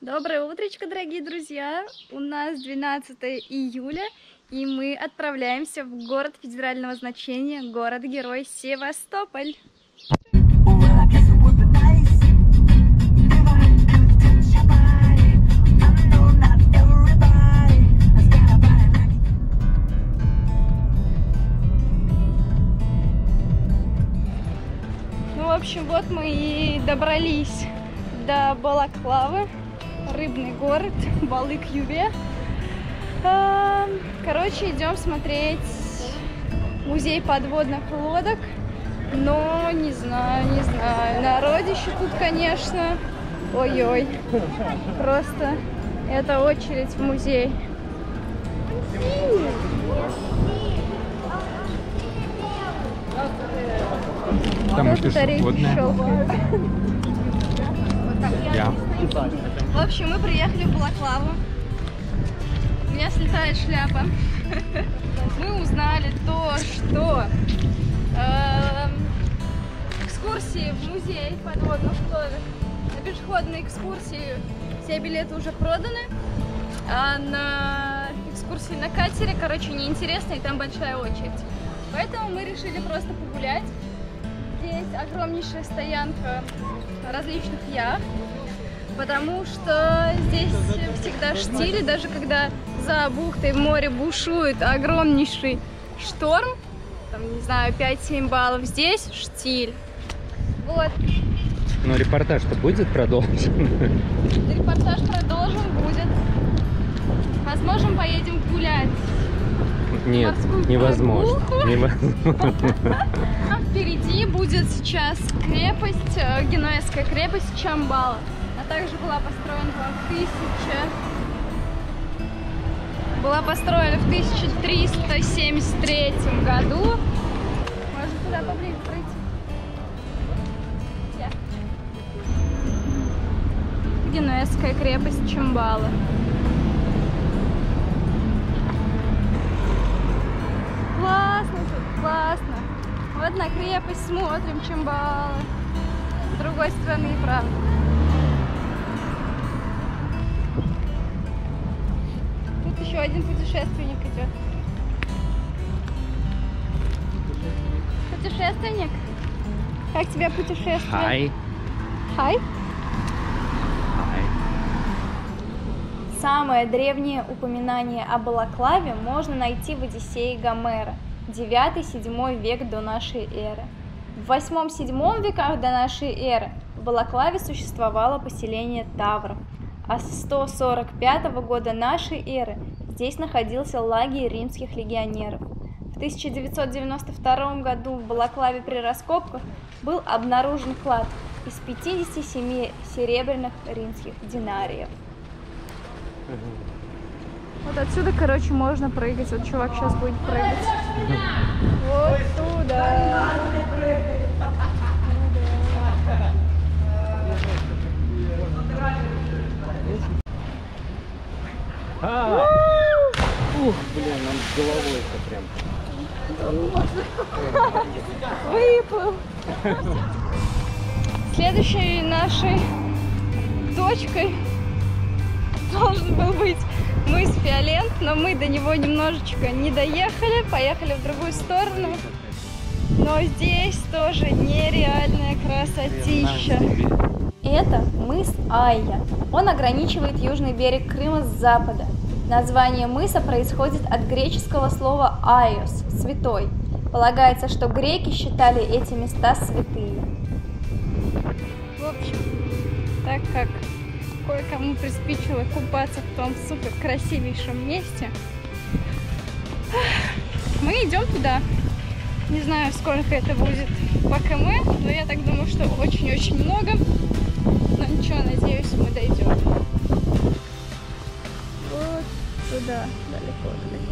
Доброе утречко, дорогие друзья! У нас 12 июля, и мы отправляемся в город федерального значения, город-герой Севастополь. Ну, в общем, вот мы и добрались до Балаклавы. Рыбный город, Балык-Юве. Короче, идем смотреть музей подводных лодок. Но не знаю. Народище тут, конечно. Ой-ой. Просто это очередь в музей. Там и пешеходная. Я. В общем, мы приехали в Балаклаву. У меня слетает шляпа. Мы узнали то, что экскурсии в музей подводных лодок, на пешеходные экскурсии все билеты уже проданы, а на экскурсии на катере, короче, неинтересно, и там большая очередь. Поэтому мы решили просто погулять. Здесь огромнейшая стоянка различных яхт, потому что здесь всегда штиль, даже когда за бухтой в море бушует огромнейший шторм, там, не знаю, 5-7 баллов, здесь штиль. Вот. Но репортаж-то будет продолжен? Репортаж продолжен будет. Возможно, поедем гулять. Нет, невозможно. Впереди будет сейчас крепость, генуэзская крепость Чамбала. Она также была построена в 1373 году. Можно туда поближе пройти. Генуэзская крепость Чамбала. Классно тут, классно. Вот на крепость смотрим, Чамбала. С другой стороны, правда. Тут еще один путешественник идет. Путешественник? Как тебе путешествие? Хай. Хай? Самое древнее упоминание о Балаклаве можно найти в Одиссее Гомера, 9-7 век до нашей эры. В 8-7 веках до нашей эры в Балаклаве существовало поселение тавров, а с 145 года нашей эры здесь находился лагерь римских легионеров. В 1992 году в Балаклаве при раскопках был обнаружен клад из 57 серебряных римских динариев. Вот отсюда, короче, можно прыгать. Вот чувак сейчас будет прыгать. Вот туда. Ух, блин, нам с головой-то прям. Выплыл. Следующей нашей точкой должен был быть мыс Фиолент, но мы до него немножечко не доехали, поехали в другую сторону. Но здесь тоже нереальная красотища. Это мыс Айя. Он ограничивает южный берег Крыма с запада. Название мыса происходит от греческого слова «айос» – «святой». Полагается, что греки считали эти места святыми. В общем, так как кое-кому приспичило купаться в том супер красивейшем месте, мы идем туда. Не знаю, сколько это будет по км, но я так думаю, что очень-очень много. Но ничего, надеюсь, мы дойдем. Вот туда, далеко-далеко.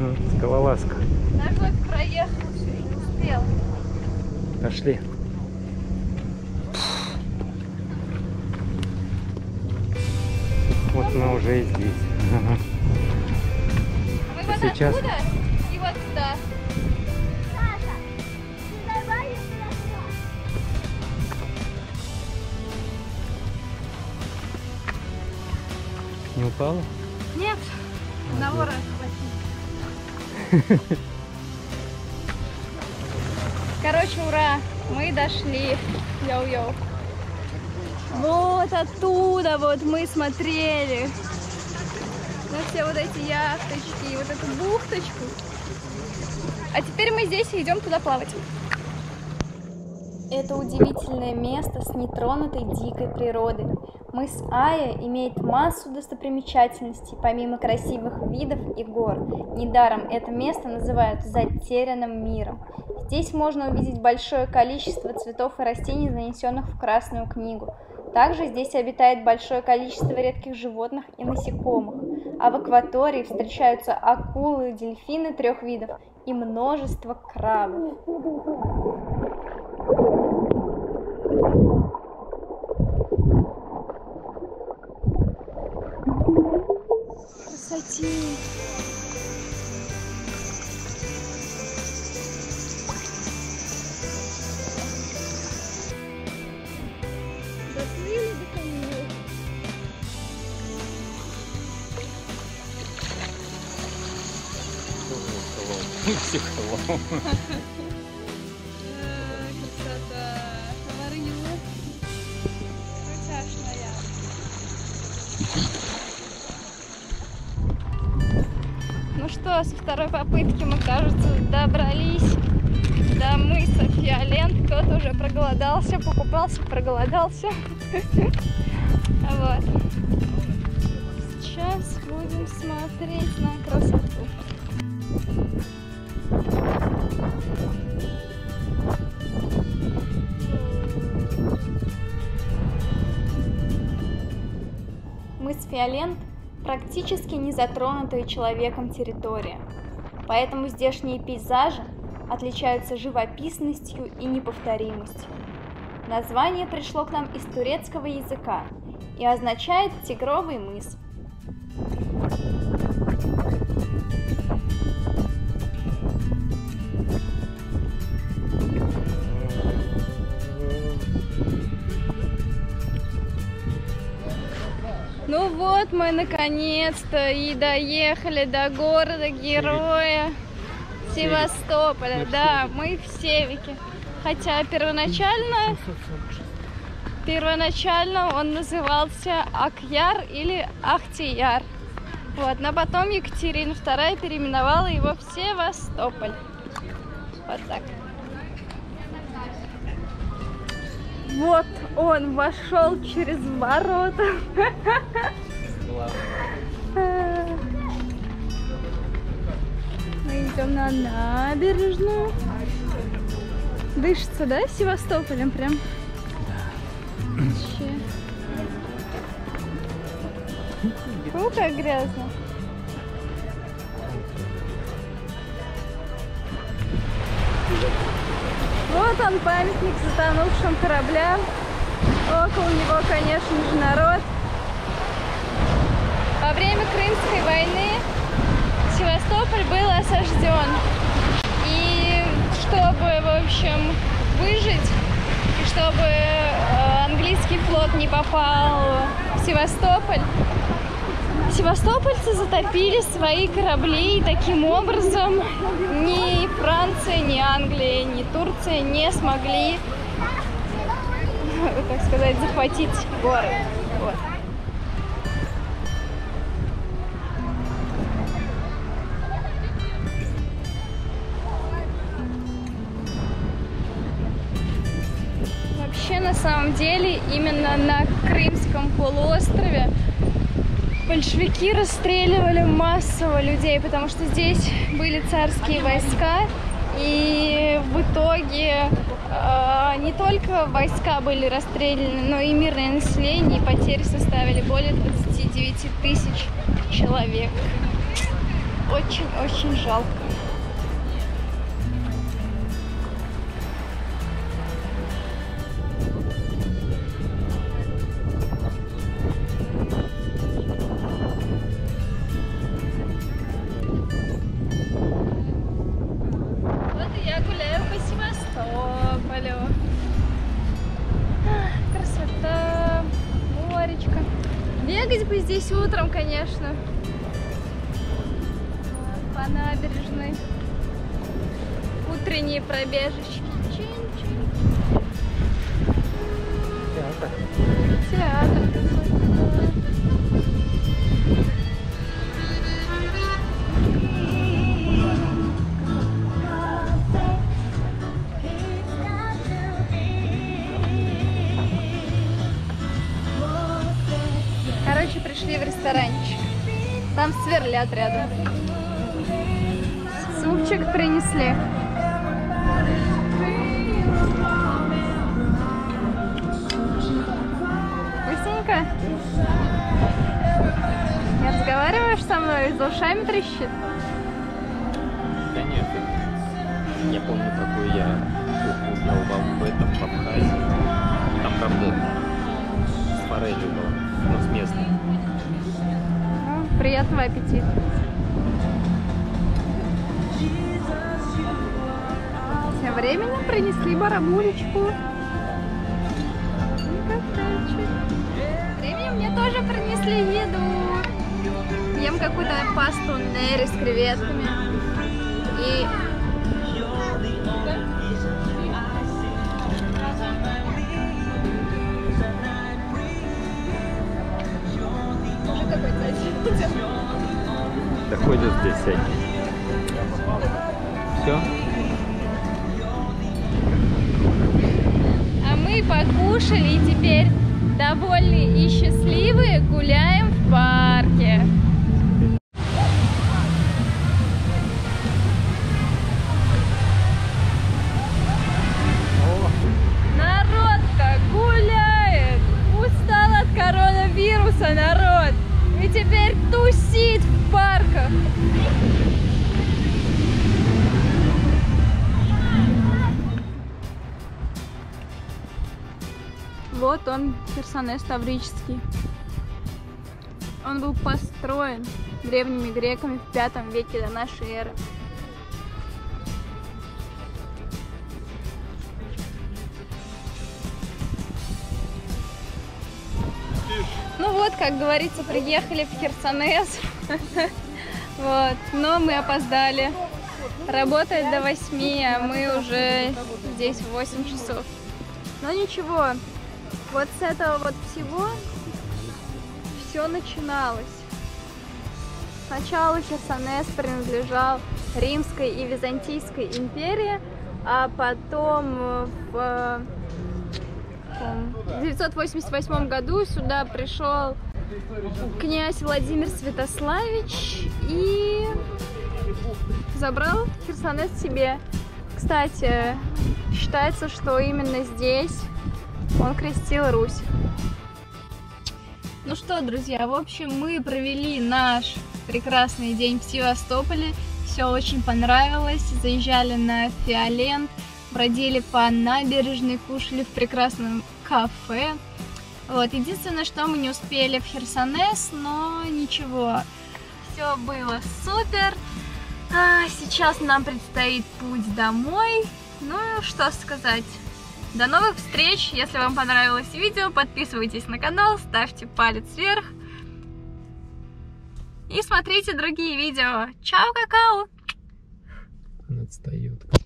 Скалолазка. Ногой проехался, не успел. Пошли. Вот мы уже и здесь. Ага. Мы вот Сейчас. отсюда и вот туда. Не упала? Нет, одного раза хватит. Короче, ура, мы дошли. Йоу-йоу. Вот оттуда вот мы смотрели на все вот эти яхточки и вот эту бухточку. А теперь мы здесь и идем туда плавать. Это удивительное место с нетронутой дикой природой. Мыс Ая имеет массу достопримечательностей, помимо красивых видов и гор. Недаром это место называют затерянным миром. Здесь можно увидеть большое количество цветов и растений, занесенных в Красную книгу. Также здесь обитает большое количество редких животных и насекомых. А в акватории встречаются акулы, дельфины 3 видов и множество крабов. Красоте! Доплыли до камней. Психолог. Красота! Говорила. Крутяшная. Ну что, со второй попытки мы, кажется, добрались до мыса Фиолент. Кто-то уже проголодался, покупался, проголодался. Вот. Сейчас будем смотреть на красоту. Мыс Фиолент практически не затронутая человеком территория, поэтому здешние пейзажи отличаются живописностью и неповторимостью. Название пришло к нам из турецкого языка и означает «тигровый мыс». Ну вот мы наконец-то и доехали до города-героя Севастополя. Да, мы в Севике. Хотя первоначально он назывался Акяр или Ахтияр. Вот, но потом Екатерина II переименовала его в Севастополь. Вот так. Вот он вошел через ворота. Мы идем на набережную. Дышится, да, Севастополем прям? Да. Фу, как грязно. Вот он, памятник затонувшим кораблям. Около него, конечно же, народ. Во время Крымской войны Севастополь был осажден. И чтобы, в общем, выжить, и чтобы английский флот не попал в Севастополь, севастопольцы затопили свои корабли, и таким образом ни Франция, ни Англия, ни Турция не смогли, так сказать, захватить город. Вот. Вообще, на самом деле, именно на Крымском полуострове большевики расстреливали массово людей, потому что здесь были царские войска, и в итоге не только войска были расстреляны, но и мирное население, и потери составили более 29 тысяч человек. очень-очень жалко. Вот и я гуляю по Севастополю. Красота, моречко. Бегать бы здесь утром, конечно. По набережной. Утренние пробежечки. Чин-чин. Театр. Театр какой-то. Короче, пришли в ресторанчик. Там сверлят рядом. Супчик принесли. Вкусненько? Не разговариваешь со мной? За ушами трещит? Да нет. Я помню, какой я ел в этом, в Абхазии. Там, правда, с форелью было, но с местной. Ну, приятного аппетита. Тем временем принесли барабулечку. Временем мне тоже принесли еду. Ем какую-то пасту нери с креветками. И... Уже какой-то один. Доходят здесь всякие. Все? А мы покушали и теперь довольные и счастливые гуляем в парке. Народка гуляет! Устал от коронавируса, народ! И теперь тусит в парках! Вот он, Херсонес Таврический. Он был построен древними греками в V веке до нашей эры. Ну вот, как говорится, приехали в Херсонес. Вот, но мы опоздали. Работает до 8, а мы уже здесь в 8 часов. Но ничего. Вот с этого вот всего все начиналось. Сначала Херсонес принадлежал Римской и Византийской империи, а потом в 988 году сюда пришел князь Владимир Святославич и забрал Херсонес себе. Кстати, считается, что именно здесь он крестил Русь. Ну что, друзья, в общем, мы провели наш прекрасный день в Севастополе. Все очень понравилось. Заезжали на Фиолент, бродили по набережной, кушали в прекрасном кафе. Вот. Единственное, что мы не успели в Херсонес, но ничего. Все было супер. Сейчас нам предстоит путь домой. Ну, что сказать. До новых встреч! Если вам понравилось видео, подписывайтесь на канал, ставьте палец вверх и смотрите другие видео. Чао, какао! Он отстает.